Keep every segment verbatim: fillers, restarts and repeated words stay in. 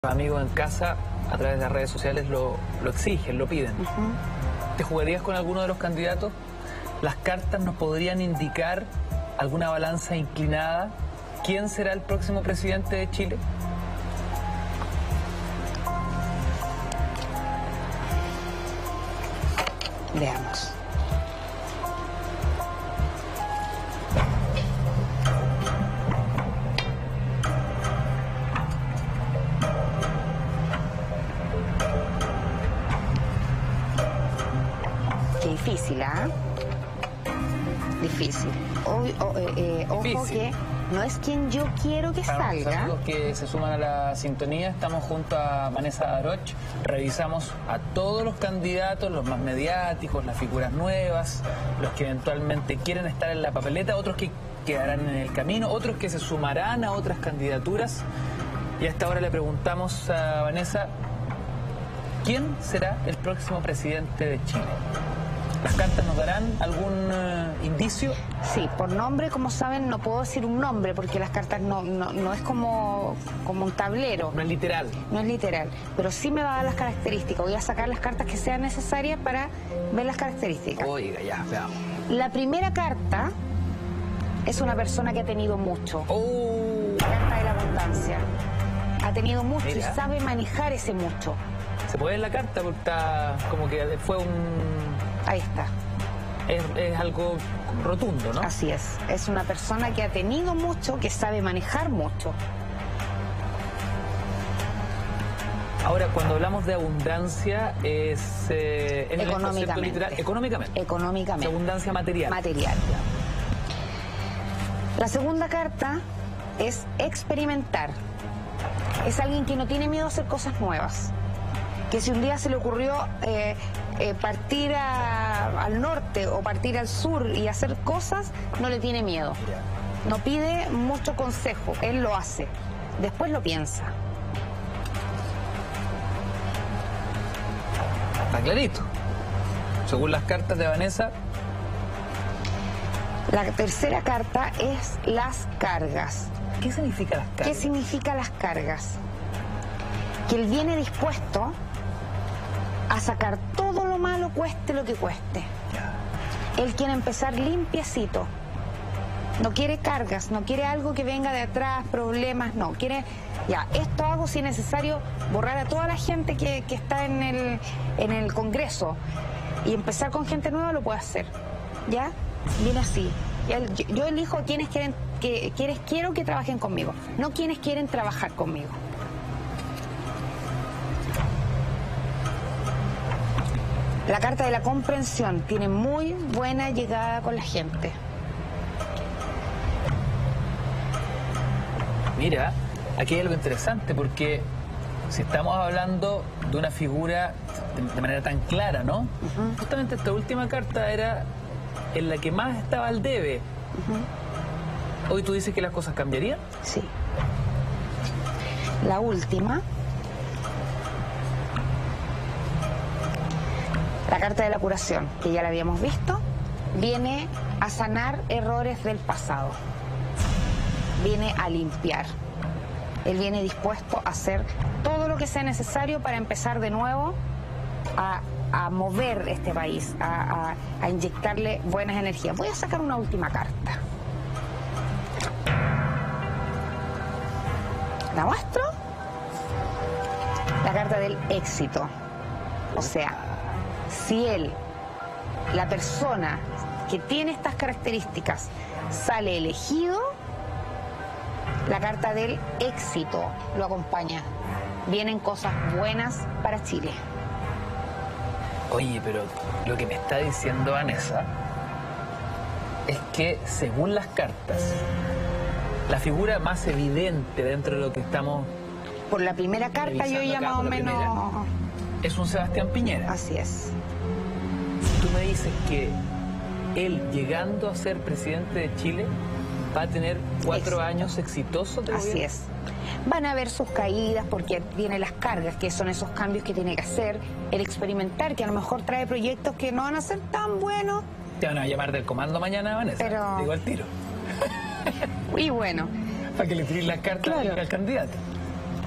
Los amigos en casa, a través de las redes sociales, lo, lo exigen, lo piden. Uh-huh. ¿Te jugarías con alguno de los candidatos? ¿Las cartas nos podrían indicar alguna balanza inclinada? ¿Quién será el próximo presidente de Chile? Veamos. Qué difícil, ¿ah? ¿eh? Difícil. O, o, eh, ojo Difícil. Que no es quien yo quiero que Para los salga. amigos que se suman a la sintonía, estamos junto a Vanessa Aroch. Revisamos a todos los candidatos, los más mediáticos, las figuras nuevas, los que eventualmente quieren estar en la papeleta, otros que quedarán en el camino, otros que se sumarán a otras candidaturas. Y a esta hora le preguntamos a Vanessa, ¿quién será el próximo presidente de Chile? ¿Las cartas nos darán algún uh, indicio? Sí, por nombre, como saben, no puedo decir un nombre porque las cartas no, no, no es como, como un tablero. No es literal. No es literal, pero sí me va a dar las características. Voy a sacar las cartas que sean necesarias para ver las características. Oiga, ya, veamos. La primera carta es una persona que ha tenido mucho. Oh. La carta de la abundancia. Ha tenido mucho. Mira. Y sabe manejar ese mucho. Se puede ver la carta porque está como que fue un... Ahí está. Es, es algo rotundo, ¿no? Así es. Es una persona que ha tenido mucho, que sabe manejar mucho. Ahora, cuando hablamos de abundancia, es, eh, es el concepto Económicamente. literal. Económicamente. Económicamente. Es abundancia material. Material. La segunda carta es experimentar. Es alguien que no tiene miedo a hacer cosas nuevas. Que si un día se le ocurrió eh, eh, partir a, al norte o partir al sur y hacer cosas, no le tiene miedo. No pide mucho consejo, él lo hace. Después lo piensa. Está clarito. Según las cartas de Vanessa. La tercera carta es las cargas. ¿Qué significa las cargas? ¿Qué significa las cargas? Que él viene dispuesto a sacar todo lo malo, cueste lo que cueste. Ya. Él quiere empezar limpiecito. No quiere cargas, no quiere algo que venga de atrás, problemas, no. Quiere, ya, esto hago si es necesario borrar a toda la gente que, que está en el, en el Congreso y empezar con gente nueva, lo puede hacer. ¿Ya? Viene así. Ya, yo, yo elijo a quienes quieren, que, quienes quiero que trabajen conmigo, no quienes quieren trabajar conmigo. La carta de la comprensión tiene muy buena llegada con la gente. Mira, aquí hay algo interesante porque si estamos hablando de una figura de, de manera tan clara, ¿no? Uh-huh. Justamente esta última carta era en la que más estaba el debe. Uh-huh. ¿Hoy tú dices que las cosas cambiarían? Sí. La última... La carta de la curación, que ya la habíamos visto, viene a sanar errores del pasado. Viene a limpiar. Él viene dispuesto a hacer todo lo que sea necesario para empezar de nuevo a, a mover este país, a, a, a inyectarle buenas energías. Voy a sacar una última carta. ¿La muestro? La carta del éxito. O sea, si él, la persona que tiene estas características, sale elegido, la carta del éxito lo acompaña. Vienen cosas buenas para Chile. Oye, pero lo que me está diciendo Vanessa es que, según las cartas, la figura más evidente dentro de lo que estamos... Por la primera carta yo ya más o menos... Primera, es un Sebastián Piñera. Así es. Tú me dices que él, llegando a ser presidente de Chile, va a tener cuatro Éxito. años exitosos de Así gobierno. es. Van a haber sus caídas porque vienen las cargas, que son esos cambios que tiene que hacer, el experimentar, que a lo mejor trae proyectos que no van a ser tan buenos. Te van a llamar del comando mañana, Vanessa. Pero... Digo al tiro. Y bueno. Para que le tiren las cartas Claro. al candidato.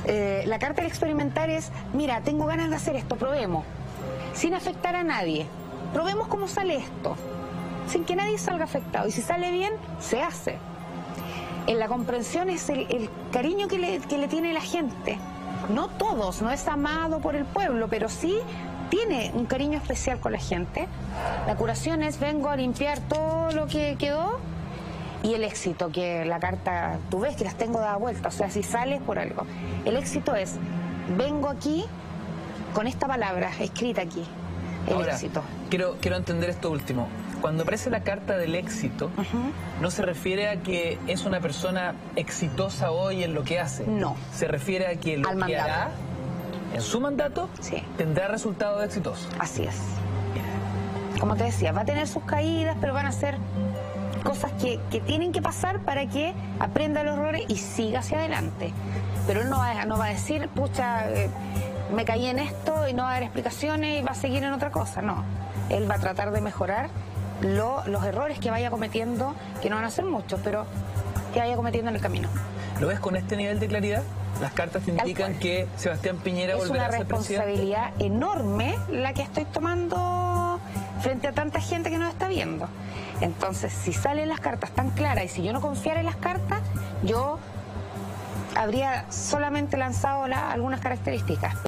Eh, la carta del experimentar es, mira, tengo ganas de hacer esto, probemos, sin afectar a nadie. Probemos cómo sale esto, sin que nadie salga afectado. Y si sale bien, se hace. En la comprensión es el, el cariño que le, que le tiene la gente. No todos, no es amado por el pueblo, pero sí tiene un cariño especial con la gente. La curación es, vengo a limpiar todo lo que quedó. Y el éxito, que la carta, tú ves que las tengo dada vuelta, o sea, si sales por algo. El éxito es, vengo aquí con esta palabra escrita aquí, el Ahora, éxito. Quiero, quiero entender esto último. Cuando aparece la carta del éxito, Uh-huh. no se refiere a que es una persona exitosa hoy en lo que hace. No. Se refiere a que lo Al que mandato. hará en su mandato Sí. tendrá resultados exitosos. Así es. Como te decía, va a tener sus caídas, pero van a ser cosas que, que tienen que pasar para que aprenda los errores y siga hacia adelante. Pero él no va, no va a decir, pucha, eh, me caí en esto y no va a dar explicaciones y va a seguir en otra cosa. No. Él va a tratar de mejorar lo- los errores que vaya cometiendo, que no van a ser muchos, pero que vaya cometiendo en el camino. ¿Lo ves con este nivel de claridad? Las cartas te Tal indican cual. que Sebastián Piñera Es volverá una a ser presidente. responsabilidad enorme la que estoy tomando frente a tanta gente que nos está viendo. Entonces, si salen las cartas tan claras y si yo no confiara en las cartas, yo habría solamente lanzado la- algunas características.